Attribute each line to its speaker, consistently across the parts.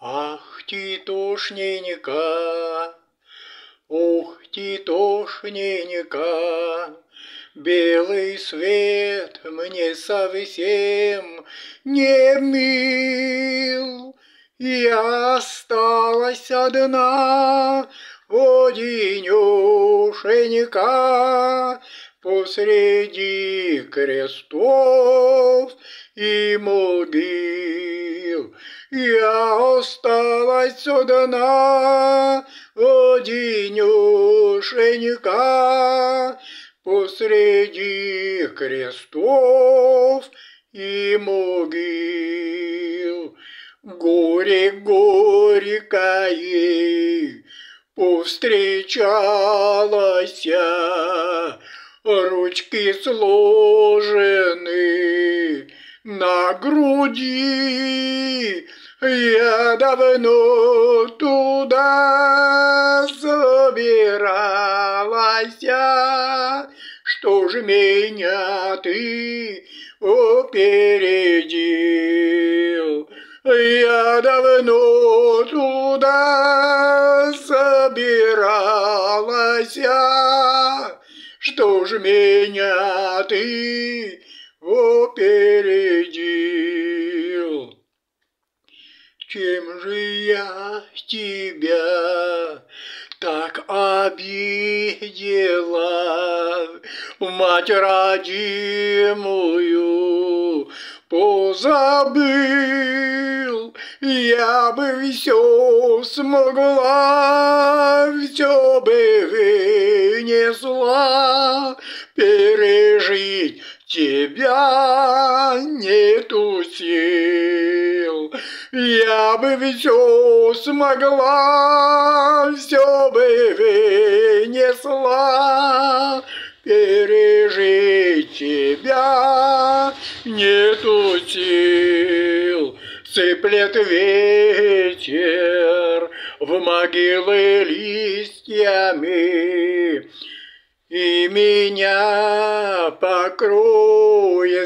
Speaker 1: Ах, титушненька, ох, титушненька, белый свет мне совсем не мил. Я осталась одна, одинешенька, посреди крестов и могил. Я осталась одна, одинешенька, посреди крестов и могил. Горе горькое повстречалась, ручки сложены на груди. Я давно туда собиралась, что ж меня ты опередил? Я давно туда собиралась, что ж меня ты опередил? Чем же я тебя так обидела, мать родимую позабыл? Я бы все смогла, все бы вынесла, пережить тебя нету сил. Я бы все смогла, все бы вынесла, пережить тебя нету сил. Сыплет ветер в могилы листьями, и меня покрой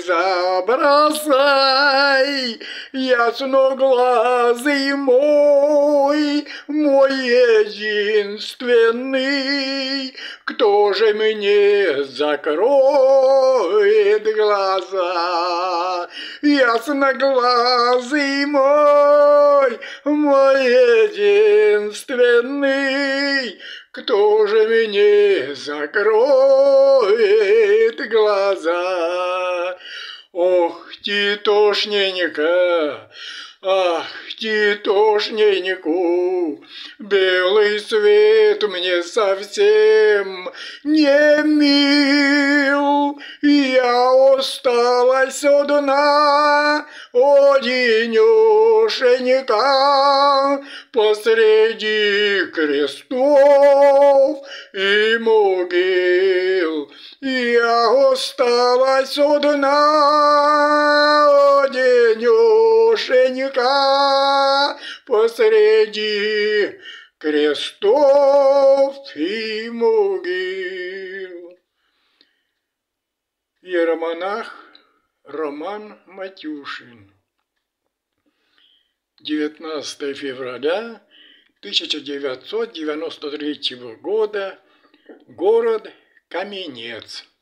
Speaker 1: забросай, ясноглазый мой, мой единственный. Кто же мне закроет глаза? Ясноглазый мой, мой единственный. Кто же мне закроет глаза? Ох, титушненька, ах, титушненьку, белый свет мне совсем не мил. Я осталась одна, одинешенька, посреди крестов и могил. Я осталась одна, одинешенька, посреди крестов и могил. Иеромонах Роман Матюшин. 19 февраля 1993 года. Город Каменец.